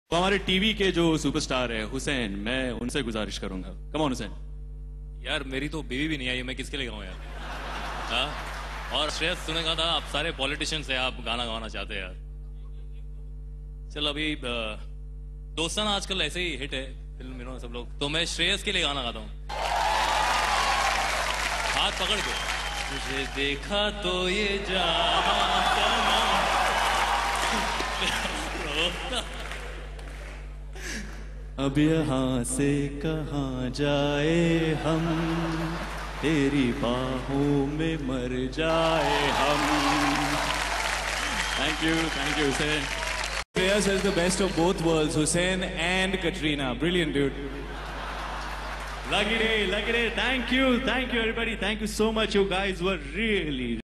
तो हमारे टीवी के जो सुपरस्टार है हुसैन, मैं उनसे गुजारिश करूंगा। Come on Hussain. यार मेरी तो बीवी भी नहीं आई, मैं किसके लिए गाऊं यार। हाँ? और श्रेयस तूने कहा था आप सारे पॉलिटिशियंस हैं, आप गाना गाना चाहते हैं यार। चल अभी दोस्ताना आजकल ऐसे ही हिट है फिल्म में सब लोग, तो मैं श्रेयस के लिए गाना गाता हूँ। हाथ पकड़ के तुझे देखा तो ये जाना अब यहाँ से कहाँ जाए हम, तेरी बाहों में मर जाए हम। Thank you Hussain. Shreyas has the best of both worlds, Hussain and Katrina. Brilliant, dude. Lucky day. Thank you everybody. Thank you so much. You guys were really